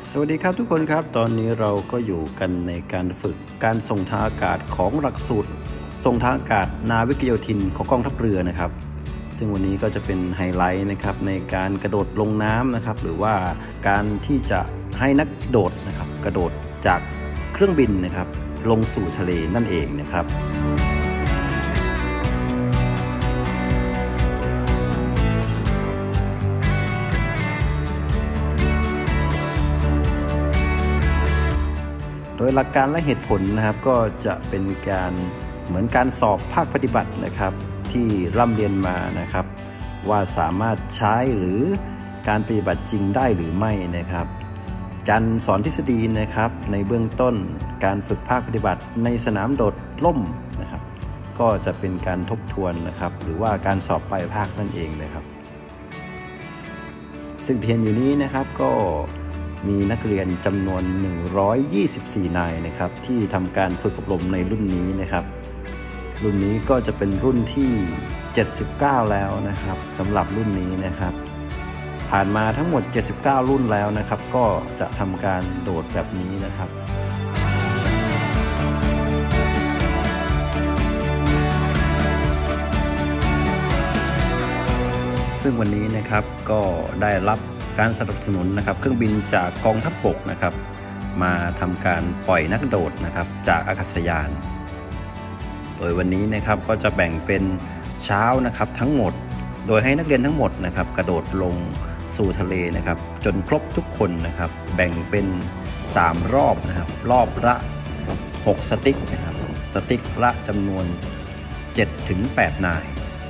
สวัสดีครับทุกคนครับตอนนี้เราก็อยู่กันในการฝึกการส่งทางอากาศของหลักสูตรส่งทางอากาศนาวิกโยธินของกองทัพเรือนะครับซึ่งวันนี้ก็จะเป็นไฮไลท์นะครับในการกระโดดลงน้ำนะครับหรือว่าการที่จะให้นักโดดนะครับกระโดดจากเครื่องบินนะครับลงสู่ทะเลนั่นเองนะครับโดยหลักการและเหตุผลนะครับก็จะเป็นการเหมือนการสอบภาคปฏิบัตินะครับที่ร่ำเรียนมานะครับว่าสามารถใช้หรือการปฏิบัติจริงได้หรือไม่นะครับการสอนทฤษฎีนะครับในเบื้องต้นการฝึกภาคปฏิบัติในสนามโดดร่มนะครับก็จะเป็นการทบทวนนะครับหรือว่าการสอบปลายภาคนั่นเองนะครับซึ่งที่เห็นอยู่นี้นะครับก็มีนักเรียนจำนวน124นายนะครับที่ทำการฝึกอบรมในรุ่นนี้นะครับรุ่นนี้ก็จะเป็นรุ่นที่79แล้วนะครับสำหรับรุ่นนี้นะครับผ่านมาทั้งหมด79รุ่นแล้วนะครับก็จะทำการโดดแบบนี้นะครับซึ่งวันนี้นะครับก็ได้รับการสนับสนุนนะครับเครื่องบินจากกองทัพบกนะครับมาทำการปล่อยนักโดดนะครับจากอากาศยานโดยวันนี้นะครับก็จะแบ่งเป็นเช้านะครับทั้งหมดโดยให้นักเรียนทั้งหมดนะครับกระโดดลงสู่ทะเลนะครับจนครบทุกคนนะครับแบ่งเป็น3รอบนะครับรอบละ6สติ๊กนะครับสติ๊กละจำนวน 7-8 นาย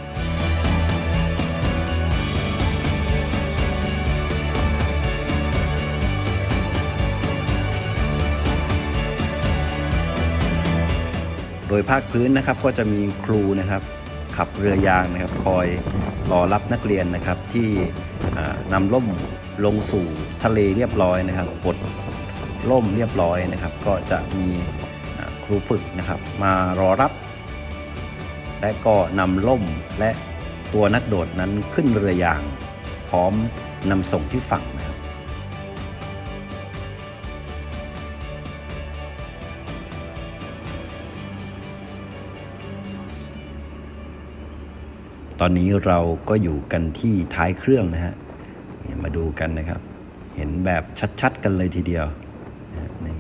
โดยภาคพื้นนะครับก็จะมีครูนะครับขับเรือยางนะครับคอยรอรับนักเรียนนะครับที่นำล่มลงสู่ทะเลเรียบร้อยนะครับปลดล่มเรียบร้อยนะครับก็จะมีครูฝึกนะครับมารอรับและก็นำล่มและตัวนักโดดนั้นขึ้นเรือยางพร้อมนำส่งที่ฝั่งนะครับตอนนี้เราก็อยู่กันที่ท้ายเครื่องนะฮะมาดูกันนะครับเห็นแบบชัดๆกันเลยทีเดียวนี่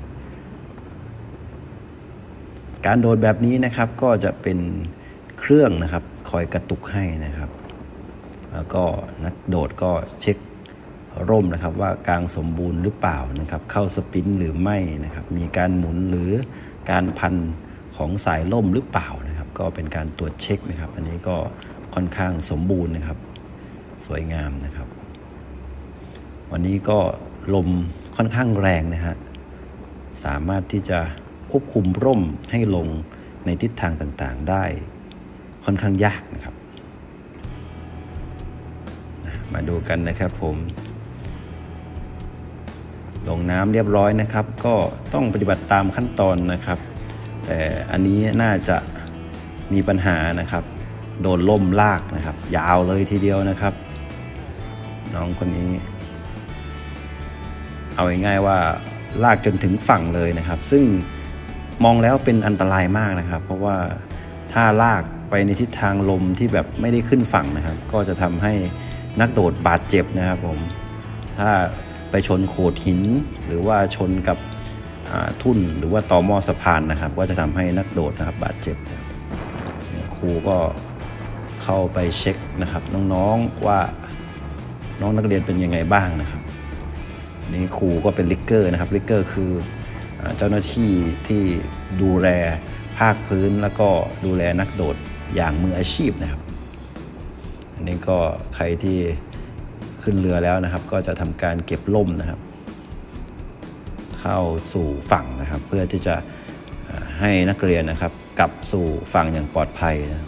การโดดแบบนี้นะครับก็จะเป็นเครื่องนะครับคอยกระตุกให้นะครับแล้วก็นักโดดก็เช็คร่มนะครับว่ากางสมบูรณ์หรือเปล่านะครับเข้าสปรินหรือไม่นะครับมีการหมุนหรือการพันของสายล่มหรือเปล่านะครับก็เป็นการตรวจเช็คนะครับอันนี้ก็ค่อนข้างสมบูรณ์นะครับสวยงามนะครับวันนี้ก็ลมค่อนข้างแรงนะฮะสามารถที่จะควบคุมร่มให้ลงในทิศทางต่างๆได้ค่อนข้างยากนะครับมาดูกันนะครับผมลงน้ำเรียบร้อยนะครับก็ต้องปฏิบัติตามขั้นตอนนะครับแต่อันนี้น่าจะมีปัญหานะครับโดนล่มลากนะครับยาวเลยทีเดียวนะครับน้องคนนี้เอาง่ายๆว่าลากจนถึงฝั่งเลยนะครับซึ่งมองแล้วเป็นอันตรายมากนะครับเพราะว่าถ้าลากไปในทิศทางลมที่แบบไม่ได้ขึ้นฝั่งนะครับก็จะทำให้นักโดดบาดเจ็บนะครับผมถ้าไปชนโขดหินหรือว่าชนกับทุ่นหรือว่าต่อหม้อสะพานนะครับก็จะทำให้นักโดดนะครับบาดเจ็บครูก็เข้าไปเช็คนะครับน้องๆว่าน้องนักเรียนเป็นยังไงบ้างนะครับนี่ครูก็เป็นลิกเกอร์นะครับลิกเกอร์คือเจ้าหน้าที่ที่ดูแลภาคพื้นแล้วก็ดูแลนักโดดอย่างมืออาชีพนะครับอันนี้ก็ใครที่ขึ้นเรือแล้วนะครับก็จะทำการเก็บล่มนะครับเข้าสู่ฝั่งนะครับเพื่อที่จะให้นักเรียนนะครับกลับสู่ฝั่งอย่างปลอดภัยนะ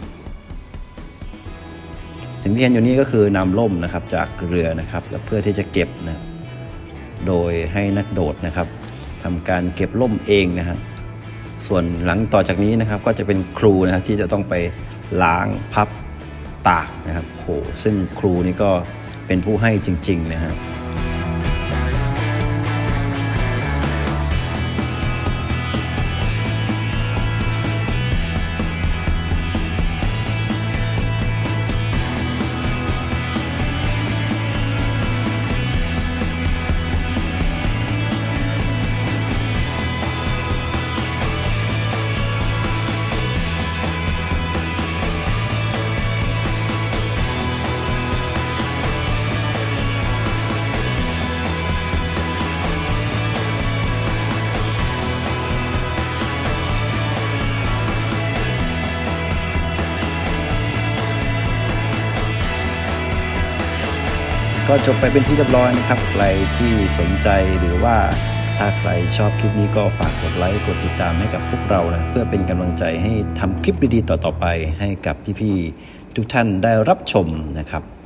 สิ่งที่เห็นอยู่นี้ก็คือนำล่มนะครับจากเรือนะครับและเพื่อที่จะเก็บนะโดยให้นักโดดนะครับทำการเก็บล่มเองนะฮะส่วนหลังต่อจากนี้นะครับก็จะเป็นครูนะครับที่จะต้องไปล้างพับตากนะครับโหซึ่งครูนี่ก็เป็นผู้ให้จริงๆนะฮะก็จบไปเป็นที่เรียบร้อยนะครับใครที่สนใจหรือว่าถ้าใครชอบคลิปนี้ก็ฝากกดไลค์กดติดตามให้กับพวกเรานะเพื่อเป็นกำลังใจให้ทำคลิปดีๆต่อๆไปให้กับพี่ๆทุกท่านได้รับชมนะครับ